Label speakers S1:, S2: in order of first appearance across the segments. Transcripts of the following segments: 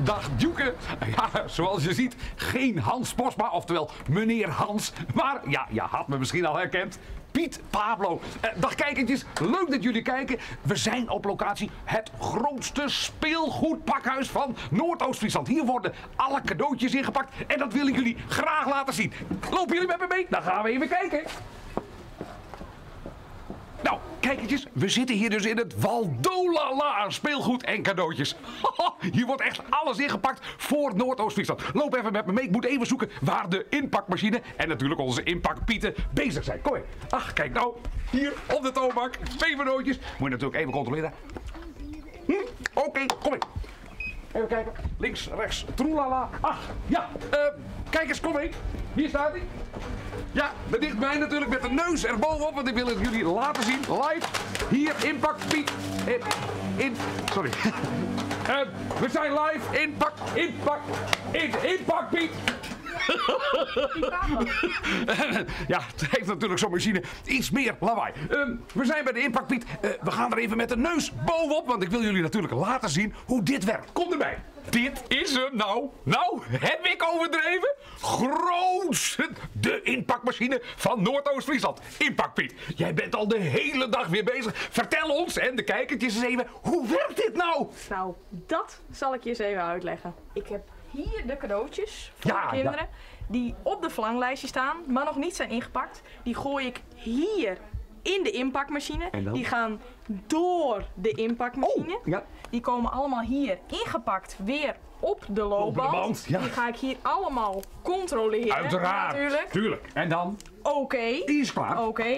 S1: dag Djoeke. Ja, zoals je ziet, geen Hans Posma, oftewel meneer Hans. Maar ja, je had me misschien al herkend. Piet Pablo. Dag kijkertjes, leuk dat jullie kijken. We zijn op locatie het grootste speelgoedpakhuis van Noordoost-Friesland. Hier worden alle cadeautjes ingepakt en dat willen jullie graag laten zien. Lopen jullie met me mee? Dan gaan we even kijken. Nou, kijkertjes, we zitten hier dus in het Waldolala aan speelgoed en cadeautjes. Hier wordt echt alles ingepakt voor Noordoost-Friesland. Loop even met me mee, ik moet even zoeken waar de inpakmachine en natuurlijk onze inpakpieten bezig zijn. Kom mee. Ach, kijk nou, hier op de toonbank, 2 cadeautjes. Moet je natuurlijk even controleren. Oké, kom mee. Even kijken, links, rechts, troelala. Ach, ja, kijk eens, kom mee. Hier staat hij. Ja, de dichtbij natuurlijk met de neus erbovenop, want ik wil het jullie laten zien, live. Hier, inpakpiet. Sorry. We zijn live, inpakpiet. Ja, het heeft natuurlijk zo'n machine iets meer lawaai. We zijn bij de inpakpiet. We gaan er even met de neus bovenop, want ik wil jullie natuurlijk laten zien hoe dit werkt. Kom erbij. Dit is hem nou. Nou, heb ik overdreven? Grootste, de inpakmachine van Noordoost-Friesland. Inpakpiet, jij bent al de hele dag weer bezig. Vertel ons en de kijkertjes eens even, hoe werkt dit nou?
S2: Nou, dat zal ik je eens even uitleggen. Ik heb hier de cadeautjes voor de kinderen die op de verlanglijstje staan, maar nog niet zijn ingepakt. Die gooi ik hier in de inpakmachine. Die gaan door de inpakmachine.
S1: Oh, ja.
S2: Die komen allemaal hier ingepakt weer op de loopband.
S1: Ja.
S2: Die ga ik hier allemaal controleren.
S1: Uiteraard.
S2: Natuurlijk.
S1: Tuurlijk. En dan?
S2: Oké.
S1: Die is klaar.
S2: Oké.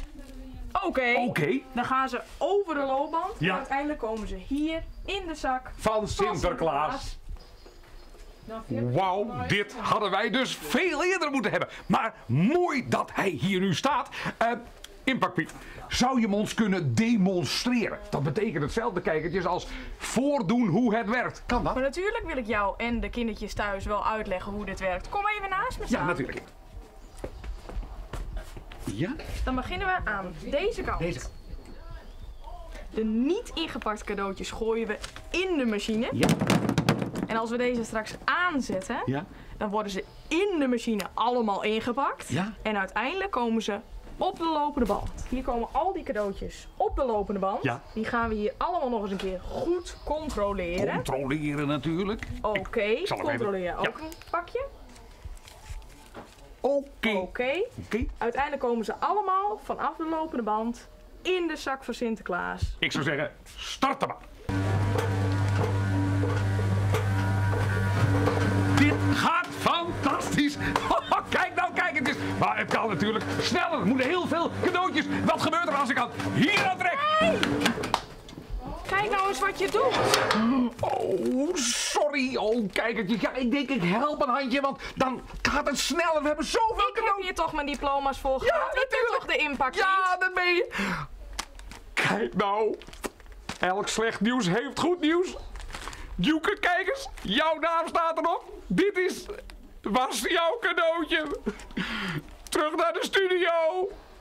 S2: Dan gaan ze over de loopband.
S1: Ja.
S2: En uiteindelijk komen ze hier in de zak
S1: Van Sinterklaas. Wauw, dit hadden wij dus veel eerder moeten hebben. Maar mooi dat hij hier nu staat. Inpakpiet, zou je hem ons kunnen demonstreren? Dat betekent hetzelfde, kijkertjes, als voordoen hoe het werkt. Kan dat?
S2: Maar natuurlijk wil ik jou en de kindertjes thuis wel uitleggen hoe dit werkt. Kom even naast me staan.
S1: Ja, natuurlijk. Ja?
S2: Dan beginnen we aan deze kant.
S1: Deze kant.
S2: De niet ingepakte cadeautjes gooien we in de machine.
S1: Ja.
S2: En als we deze straks aanzetten,
S1: Ja.
S2: dan worden ze in de machine allemaal ingepakt.
S1: Ja.
S2: En uiteindelijk komen ze op de lopende band. Hier komen al die cadeautjes op de lopende band.
S1: Ja.
S2: Die gaan we hier allemaal nog eens een keer goed controleren.
S1: Controleren natuurlijk.
S2: Oké,
S1: zal hem
S2: controleer
S1: even-
S2: ook een pakje.
S1: Oké.
S2: Uiteindelijk komen ze allemaal vanaf de lopende band in de zak van Sinterklaas.
S1: Ik zou zeggen, start hem maar. Dit gaat fantastisch. Kijk het eens. Maar het kan natuurlijk sneller. Er moeten heel veel cadeautjes. Wat gebeurt er als ik hier aan trek?
S2: Hey! Kijk nou eens wat je doet.
S1: Oh, sorry. Oh, kijkertje. Ja, ik denk ik help een handje, want dan gaat het sneller. We hebben zoveel
S2: Ik heb
S1: cadeautjes.
S2: hier toch mijn diploma's voor
S1: Ja,
S2: gehad. Ik ben
S1: natuurlijk.
S2: toch de impact
S1: Ja, dat ben je. Kijk nou. Elk slecht nieuws heeft goed nieuws. Djoeke, kijk eens. Jouw naam staat erop. Was jouw cadeautje. Terug naar de studio.